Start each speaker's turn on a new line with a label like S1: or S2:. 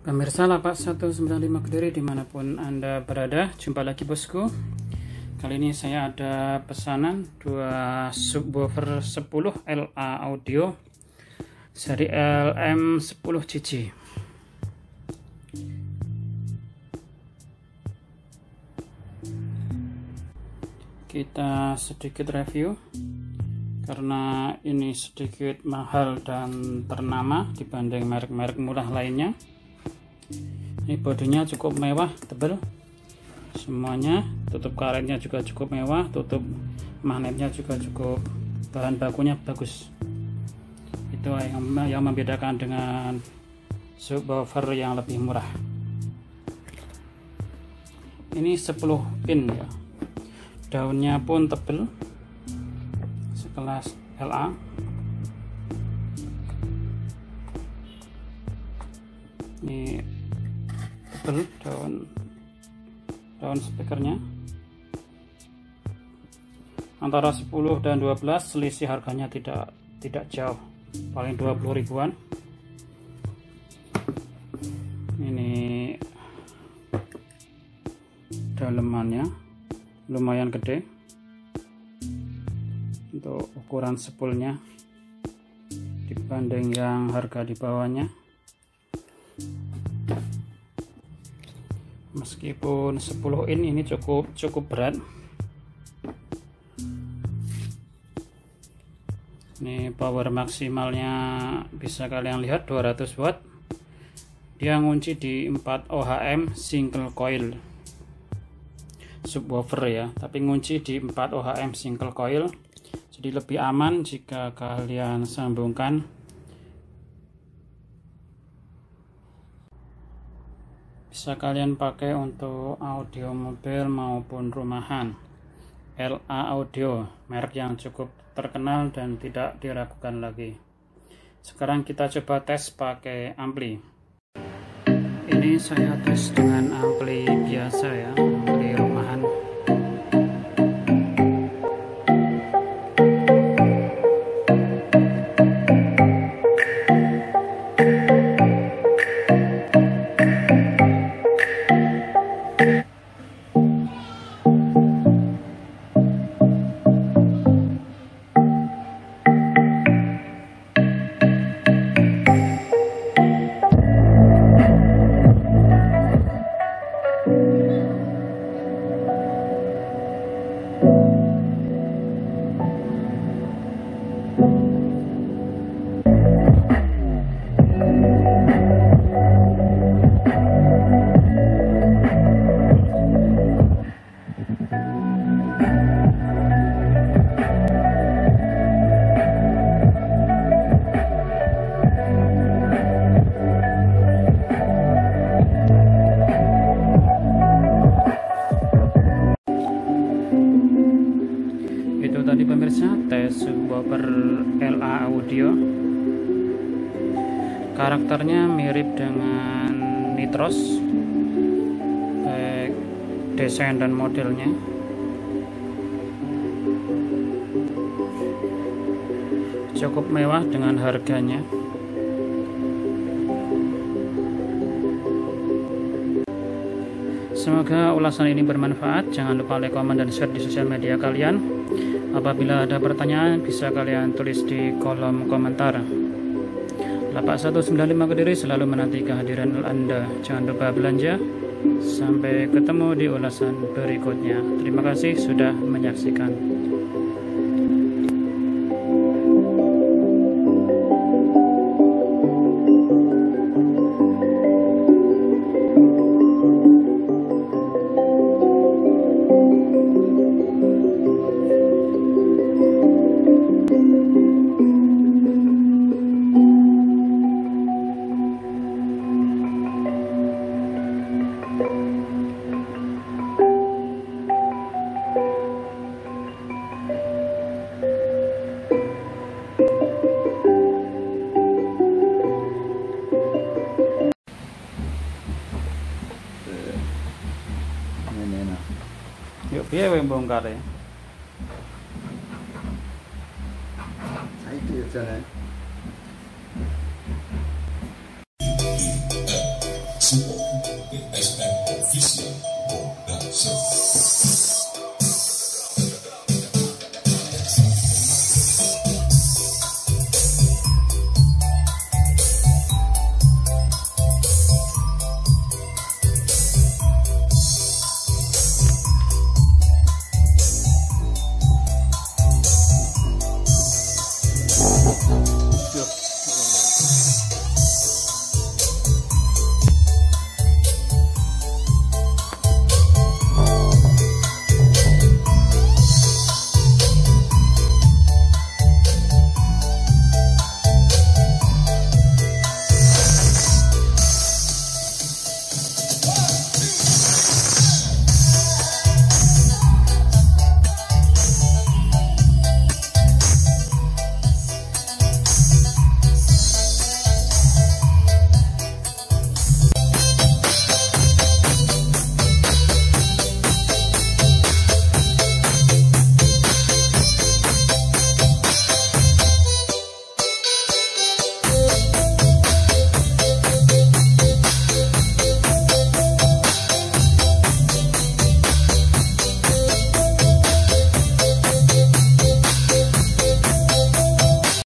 S1: Pemirsa Lapak 195 Kediri dimanapun Anda berada, jumpa lagi bosku. Kali ini saya ada pesanan 2 subwoofer 10 LA audio seri LM10CC. Kita sedikit review karena ini sedikit mahal dan ternama dibanding merek-merek murah lainnya. Ini bodinya cukup mewah, tebal semuanya, tutup karetnya juga cukup mewah, tutup magnetnya juga cukup, bahan bakunya bagus. Itu yang membedakan dengan subwoofer yang lebih murah. Ini 10 pin ya, daunnya pun tebal sekelas LA. Ini tebal daun speakernya, antara 10 dan 12 selisih harganya tidak jauh, paling 20 ribuan. Ini dalemannya lumayan gede untuk ukuran spoolnya dibanding yang harga di bawahnya. Meskipun 10 in ini cukup berat. Ini power maksimalnya bisa kalian lihat 200 watt. Dia ngunci di 4 ohm single coil subwoofer ya, tapi ngunci di 4 ohm single coil, jadi lebih aman jika kalian sambungkan bisa kalian pakai untuk audio mobil maupun rumahan. LA Audio, merek yang cukup terkenal dan tidak diragukan lagi. Sekarang kita coba tes pakai ampli. Ini saya tes dengan ampli biasa ya, ampli rumahan. Itu tadi pemirsa tes subwoofer LA Audio. Karakternya mirip dengan Nitros, baik desain dan modelnya. Cukup mewah dengan harganya. Semoga ulasan ini bermanfaat. Jangan lupa like, komen, dan share di sosial media kalian. Apabila ada pertanyaan bisa kalian tulis di kolom komentar. Lapak 195 Kediri selalu menanti kehadiran Anda. Jangan lupa belanja. Sampai ketemu di ulasan berikutnya. Terima kasih sudah menyaksikan. Yuk piye wong bongkar ya.
S2: Saiki jane.